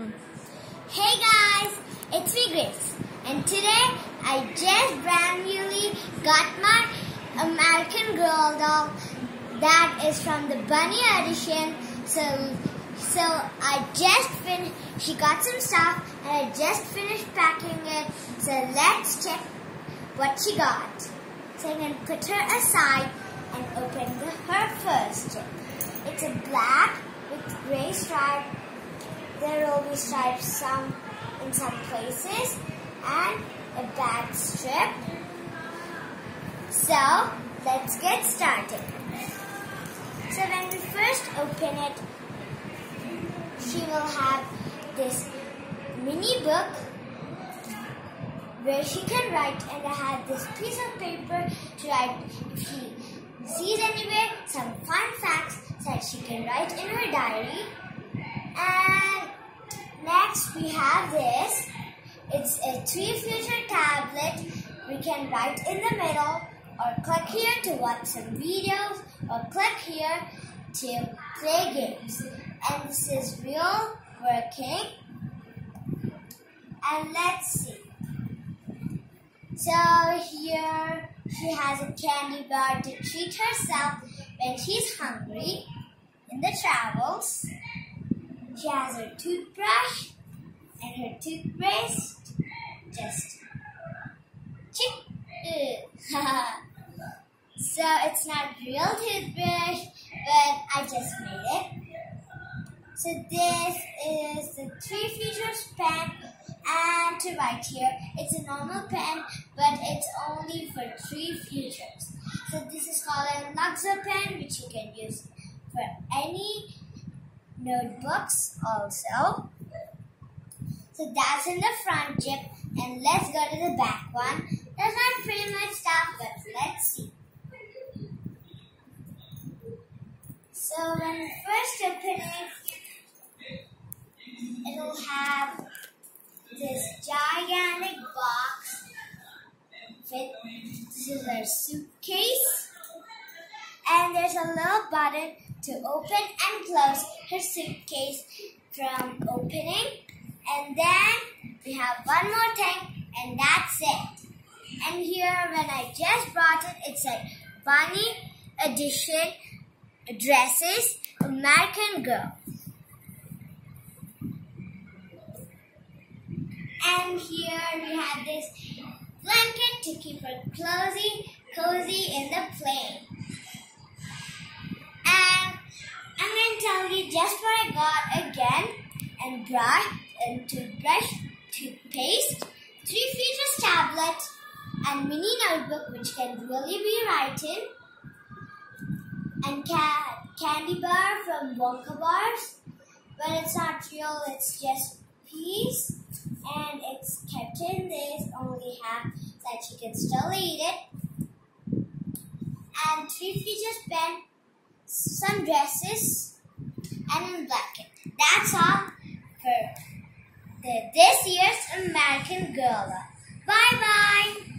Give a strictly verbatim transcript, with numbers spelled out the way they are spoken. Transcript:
Hey guys, it's me Grace, and today I just brand newly got my American Girl doll that is from the Bunny edition. So, so I just finished. She got some stuff, and I just finished packing it. So let's check what she got. So I'm gonna put her aside and open the, her first. It's a black with gray stripe. There will be stripes some in some places and a back strip. So let's get started. So when we first open it, she will have this mini book where she can write, and I have this piece of paper to write if she sees anywhere some fun facts that she can write in her diary. And next we have this. It's a three future tablet. We can write in the middle, or click here to watch some videos, or click here to play games. And this is real working. And let's see. So here she has a candy bar to treat herself when she's hungry in the travels. She has her toothbrush and her toothpaste. Just chick. So it's not real toothbrush, but I just made it. So this is the three features pen, and to write here, it's a normal pen, but it's only for three features. So this is called a Luxor pen, which you can use for any notebooks also. So that's in the front zip, and let's go to the back one. There's not pretty much stuff, but let's see. So when first opening, it'll have this gigantic box with, this is our suitcase, and there's a little button to open and close her suitcase from opening. And then we have one more thing, and that's it. And here, when I just brought it, it said Bunny Edition Dresses American Girl. And here we have this blanket to keep her cozy, cozy in the plane. And I'm going to tell you just what I got again. And brush, and toothbrush, toothpaste, three features tablet, and mini notebook which can really be writing, and ca candy bar from Wonka Bars, but it's not real, it's just piece, and it's kept in this only half that you can still eat it, and three features pen, some dresses, and a blanket. That's all for the, this year's American Girl. Bye bye.